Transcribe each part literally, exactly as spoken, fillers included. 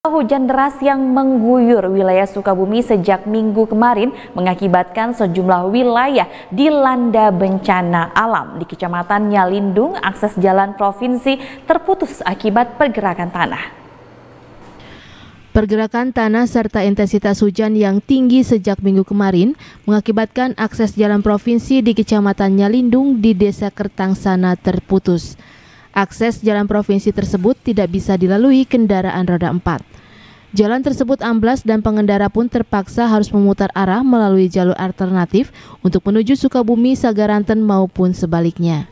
Hujan deras yang mengguyur wilayah Sukabumi sejak minggu kemarin mengakibatkan sejumlah wilayah dilanda bencana alam. Di Kecamatan Nyalindung, akses jalan provinsi terputus akibat pergerakan tanah. Pergerakan tanah serta intensitas hujan yang tinggi sejak minggu kemarin mengakibatkan akses jalan provinsi di Kecamatan Nyalindung di Desa Kertangsana terputus. Akses jalan provinsi tersebut tidak bisa dilalui kendaraan roda empat. Jalan tersebut amblas dan pengendara pun terpaksa harus memutar arah melalui jalur alternatif untuk menuju Sukabumi, Sagaranten maupun sebaliknya.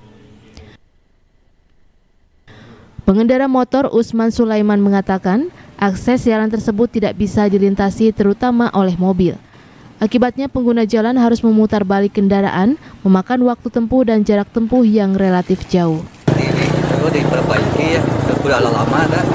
Pengendara motor Usman Sulaiman mengatakan akses jalan tersebut tidak bisa dilintasi terutama oleh mobil. Akibatnya pengguna jalan harus memutar balik kendaraan, memakan waktu tempuh dan jarak tempuh yang relatif jauh. Ini itu diperbaiki ya, udah lama kan.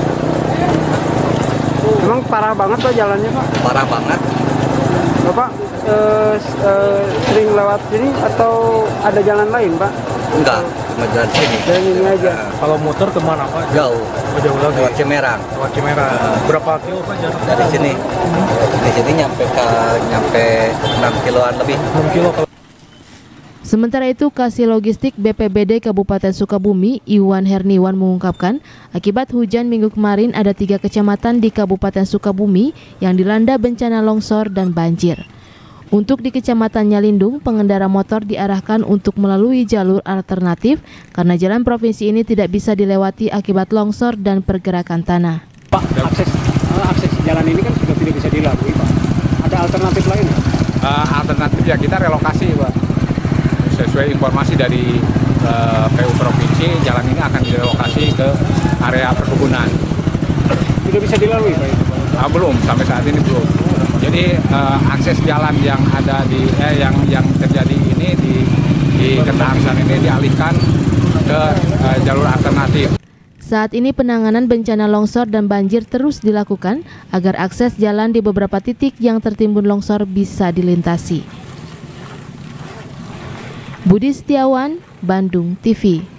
Emang parah banget Pak jalannya Pak? Parah banget. Bapak eh, eh, sering lewat sini atau ada jalan lain Pak? Enggak, cuma jalan sini. Jalan ini aja. Kalau motor kemana Pak? Jauh. Oh, jauh lagi. Lewat Cimerang. Lewat Cimerang. Berapa kilo Pak jarak? Dari sini. Di sini nyampe ke nyampe enam kiloan lebih. enam kilo. Sementara itu, Kasih Logistik B P B D Kabupaten Sukabumi, Iwan Herniwan mengungkapkan, akibat hujan minggu kemarin ada tiga kecamatan di Kabupaten Sukabumi yang dilanda bencana longsor dan banjir. Untuk di Kecamatan Nyalindung, pengendara motor diarahkan untuk melalui jalur alternatif karena jalan provinsi ini tidak bisa dilewati akibat longsor dan pergerakan tanah. Pak, akses akses jalan ini kan sudah tidak bisa dilalui Pak. Ada alternatif lain ya? Uh, alternatif ya kita relokasi Pak. Sesuai informasi dari uh, P U Provinsi, jalan ini akan direlokasi ke area perkebunan. Tidak bisa dilalui Pak? Uh, belum, sampai saat ini belum. Jadi uh, akses jalan yang ada di eh, yang yang terjadi ini di di Kertangsana ini dialihkan ke uh, jalur alternatif. Saat ini penanganan bencana longsor dan banjir terus dilakukan agar akses jalan di beberapa titik yang tertimbun longsor bisa dilintasi. Budi Setiawan, Bandung T V.